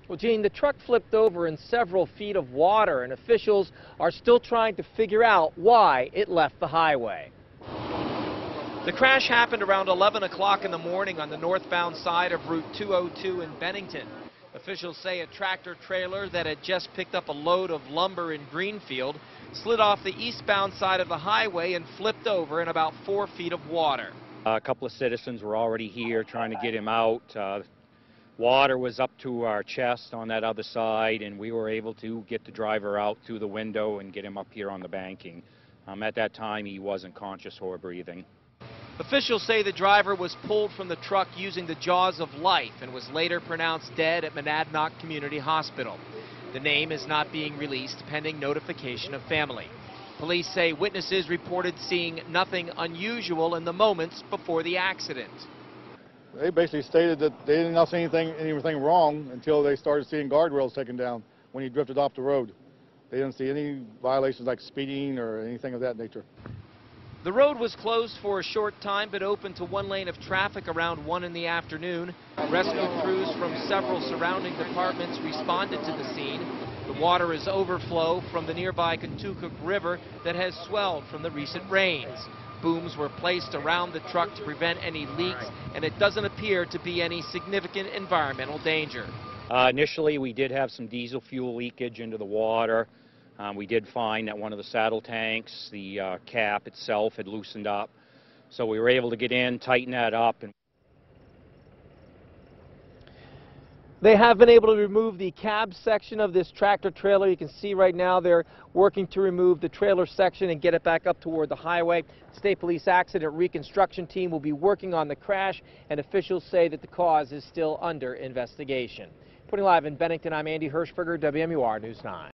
Well, Gene, the truck flipped over in several feet of water, and officials are still trying to figure out why it left the highway. The crash happened around 11 o'clock in the morning on the northbound side of Route 202 in Bennington. Officials say a tractor-trailer that had just picked up a load of lumber in Greenfield slid off the eastbound side of the highway and flipped over in about 4 feet of water. A couple of citizens were already here trying to get him out. Water was up to our chest on that other side, and we were able to get the driver out through the window and get him up here on the banking. At that time, he wasn't conscious or breathing. Officials say the driver was pulled from the truck using the jaws of life and was later pronounced dead at Monadnock Community Hospital. The name is not being released pending notification of family. Police say witnesses reported seeing nothing unusual in the moments before the accident. They basically stated that they didn't see anything wrong until they started seeing guardrails taken down when he drifted off the road. They didn't see any violations like speeding or anything of that nature. The road was closed for a short time but open to one lane of traffic around 1 in the afternoon. Rescue crews from several surrounding departments responded to the scene. The water is overflow from the nearby Kentucook River that has swelled from the recent rains. Booms were placed around the truck to prevent any leaks, and it doesn't appear to be any significant environmental danger. Initially, we did have some diesel fuel leakage into the water. We did find that one of the saddle tanks, the cap itself, had loosened up. So we were able to get in, tighten that up. They have been able to remove the cab section of this tractor trailer. You can see right now they're working to remove the trailer section and get it back up toward the highway. State Police Accident Reconstruction Team will be working on the crash, and officials say that the cause is still under investigation. Reporting live in Bennington, I'm Andy Hirschberger, WMUR News 9.